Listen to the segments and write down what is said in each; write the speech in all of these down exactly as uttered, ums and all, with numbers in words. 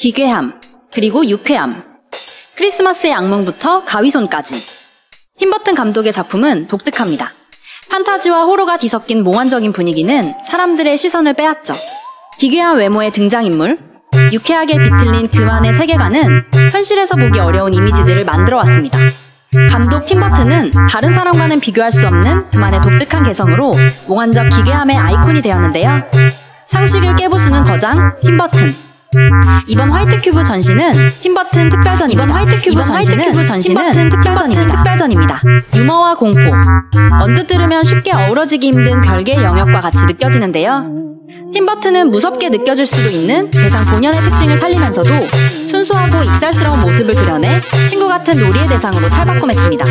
기괴함, 그리고 유쾌함. 크리스마스의 악몽부터 가위손까지. 팀버튼 감독의 작품은 독특합니다. 판타지와 호러가 뒤섞인 몽환적인 분위기는 사람들의 시선을 빼앗죠. 기괴한 외모의 등장인물, 유쾌하게 비틀린 그만의 세계관은 현실에서 보기 어려운 이미지들을 만들어왔습니다. 감독 팀버튼은 다른 사람과는 비교할 수 없는 그만의 독특한 개성으로 몽환적 기괴함의 아이콘이 되었는데요. 상식을 깨부수는 거장, 팀버튼. 이번 화이트 큐브 전시는 팀버튼 특별전 이번 화이트 큐브 이번 전시는 화이트 큐브 전시는 팀버튼 특별전입니다. 특별전입니다. 유머와 공포. 언뜻 들으면 쉽게 어우러지기 힘든 별개의 영역과 같이 느껴지는데요. 팀버튼은 무섭게 느껴질 수도 있는 대상 본연의 특징을 살리면서도 순수하고 익살스러운 모습을 그려내 친구 같은 놀이의 대상으로 탈바꿈했습니다.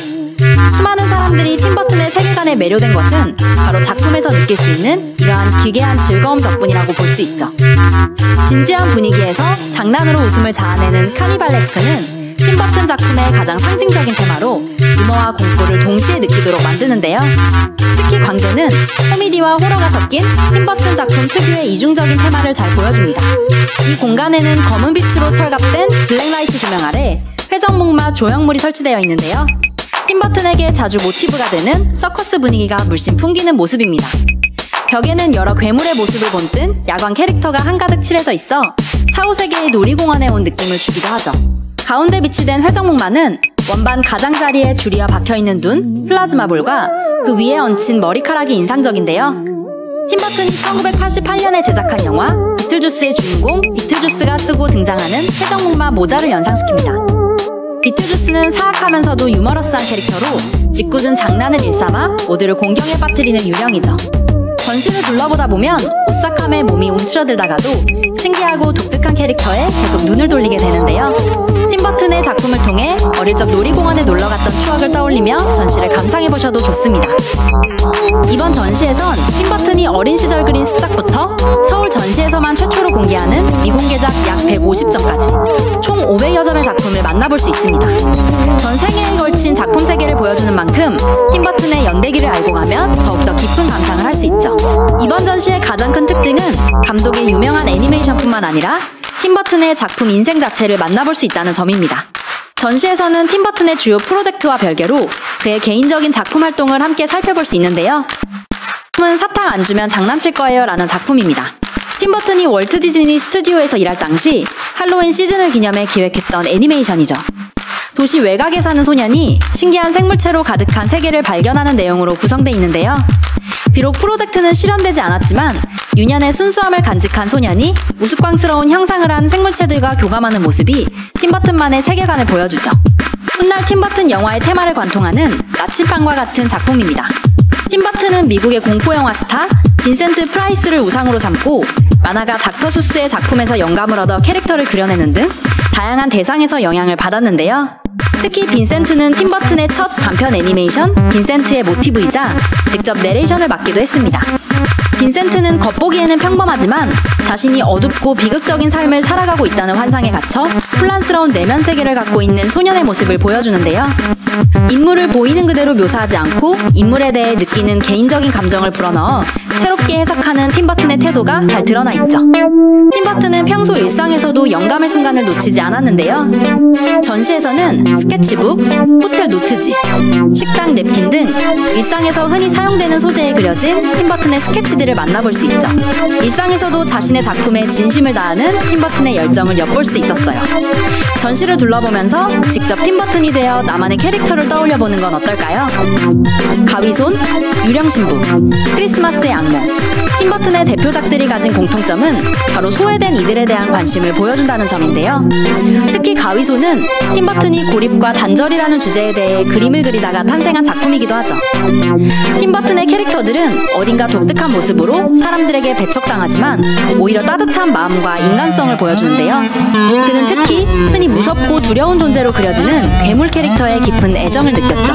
수많은 사람들이 팀버튼의 세계관에 매료된 것은 바로 작품에서 느낄 수 있는 이러한 기괴한 즐거움 덕분이라고 볼 수 있죠. 진지한 분위기에서 장난으로 웃음을 자아내는 카니발레스크는 팀버튼 작품의 가장 상징적인 테마로 유머와 공포를 동시에 느끼도록 만드는데요. 특히 광대는 코미디와 호러가 섞인 팀버튼 작품 특유의 이중적인 테마를 잘 보여줍니다. 이 공간에는 검은 빛으로 철갑된 블랙라이트 조명 아래 회전목마 조형물이 설치되어 있는데요. 팀버튼에게 자주 모티브가 되는 서커스 분위기가 물씬 풍기는 모습입니다. 벽에는 여러 괴물의 모습을 본뜬 야광 캐릭터가 한가득 칠해져 있어 사후세계의 놀이공원에 온 느낌을 주기도 하죠. 가운데 비치된 회전목마는 원반 가장자리에 줄이어 박혀있는 눈, 플라즈마볼과 그 위에 얹힌 머리카락이 인상적인데요. 팀버튼이 천구백팔십팔 년에 제작한 영화 비틀주스의 주인공 비틀주스가 쓰고 등장하는 회전목마 모자를 연상시킵니다. 비틀주스는 사악하면서도 유머러스한 캐릭터로 짓궂은 장난을 일삼아 모두를 공경에 빠뜨리는 유령이죠. 전시를 둘러보다 보면 오싹함에 몸이 움츠러들다가도 신기하고 독특한 캐릭터에 계속 눈을 돌리게 되는데요. 팀버튼의 작품을 통해 어릴 적 놀이공원에 놀러갔던 추억을 떠올리며 전시를 감상해보셔도 좋습니다. 이번 전시에선 팀버튼이 어린 시절 그린 습작부터 서울 전시에서만 최초로 공개하는 미공개작 약 백오십 점까지 총 오백여 점의 작품을 만나볼 수 있습니다. 전 세계에 걸친 작품 세계를 보여주는 만큼 팀버튼의 연대기를 알고 가면 더욱더 깊은 감상을 할 수 있죠. 이번 전시의 가장 큰 특징은 감독의 유명한 애니메이션뿐만 아니라 팀버튼의 작품 인생 자체를 만나볼 수 있다는 점입니다. 전시에서는 팀버튼의 주요 프로젝트와 별개로 그의 개인적인 작품 활동을 함께 살펴볼 수 있는데요. 작품은 사탕 안 주면 장난칠 거예요 라는 작품입니다. 팀버튼이 월트 디즈니 스튜디오에서 일할 당시 할로윈 시즌을 기념해 기획했던 애니메이션이죠. 도시 외곽에 사는 소년이 신기한 생물체로 가득한 세계를 발견하는 내용으로 구성되어 있는데요. 비록 프로젝트는 실현되지 않았지만 유년의 순수함을 간직한 소년이 우스꽝스러운 형상을 한 생물체들과 교감하는 모습이 팀버튼만의 세계관을 보여주죠. 훗날 팀버튼 영화의 테마를 관통하는 나침반과 같은 작품입니다. 팀버튼은 미국의 공포영화 스타 빈센트 프라이스를 우상으로 삼고 만화가 닥터 수스의 작품에서 영감을 얻어 캐릭터를 그려내는 등 다양한 대상에서 영향을 받았는데요. 특히 빈센트는 팀버튼의 첫 단편 애니메이션 빈센트의 모티브이자 직접 내레이션을 맡기도 했습니다. 빈센트는 겉보기에는 평범하지만 자신이 어둡고 비극적인 삶을 살아가고 있다는 환상에 갇혀 혼란스러운 내면 세계를 갖고 있는 소년의 모습을 보여주는데요. 인물을 보이는 그대로 묘사하지 않고 인물에 대해 느끼는 개인적인 감정을 불어넣어 새롭게 해석하는 팀버튼의 태도가 잘 드러나 있죠. 팀버튼은 평소 일상에서도 영감의 순간을 놓치지 않았는데요. 전시에서는 스케치북, 호텔 노트지, 식당 냅킨 등 일상에서 흔히 사용되는 소재에 그려진 팀버튼의 스케치들을 만나볼 수 있죠. 일상에서도 자신의 작품에 진심을 다하는 팀버튼의 열정을 엿볼 수 있었어요. 전시를 둘러보면서 직접 팀버튼이 되어 나만의 캐릭터를 떠올려보는 건 어떨까요? 가위손, 유령신부, 크리스마스의 악몽. 팀버튼의 대표작들이 가진 공통점은 바로 소외된 이들에 대한 관심을 보여준다는 점인데요. 특히 가위손은 팀버튼이 고립과 단절이라는 주제에 대해 그림을 그리다가 탄생한 작품이기도 하죠. 팀버튼의 캐릭터들은 어딘가 독특한 모습으로 사람들에게 배척당하지만 오히려 따뜻한 마음과 인간성을 보여주는데요. 그는 특히 흔히 무섭고 두려운 존재로 그려지는 괴물 캐릭터에 깊은 애정을 느꼈죠.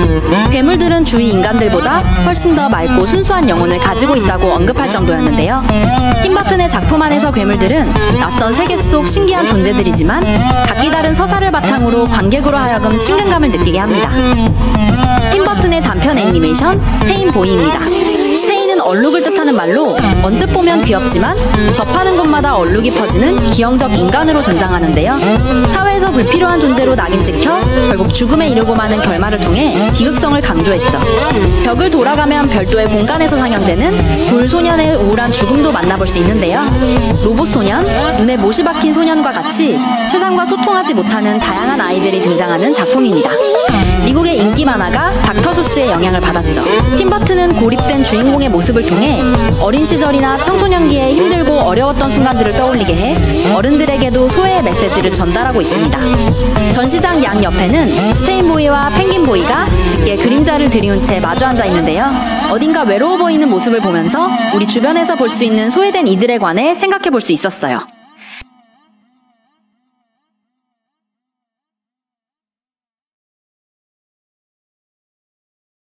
괴물들은 주위 인간들보다 훨씬 더 맑고 순수한 영혼을 가지고 있다고 언급할 정도였는데요. 팀버튼의 작품 안에서 괴물들은 낯선 세계 속 신기한 존재들이지만 각기 다른 서사를 바탕으로 관객으로 하여금 친근감을 느끼게 합니다. 팀버튼의 단편 애니메이션 스테인 보이입니다. 스테인은 얼룩을 뜻하는 말로 언뜻 보면 귀엽지만 접하는 곳마다 얼룩이 퍼지는 기형적 인간으로 등장하는데요. 사회에서 불필요한 존재로 낙인 찍혀 결국 죽음에 이르고 마는 결말을 통해 비극성을 강조했죠. 벽을 돌아가면 별도의 공간에서 상영되는 불소년의 우울한 죽음도 만나볼 수 있는데요. 로봇 소년, 눈에 못이 박힌 소년과 같이 세상과 소통하지 못하는 다양한 아이들이 등장하는 작품입니다. 미국의 인기 만화가 닥터수스의 영향을 받았죠. 팀버튼은 고립된 주인공의 모습을 통해 어린 시절이나 청소년기에 힘들고 어려웠던 순간들을 떠올리게 해 어른들에게도 소외의 메시지를 전달하고 있습니다. 전시장 양 옆에는 스테인보이와 펭귄보이가 짙게 그림자를 들이운 채 마주 앉아 있는데요. 어딘가 외로워 보이는 모습을 보면서 우리 주변에서 볼 수 있는 소외된 이들에 관해 생각해 볼 수 있었어요.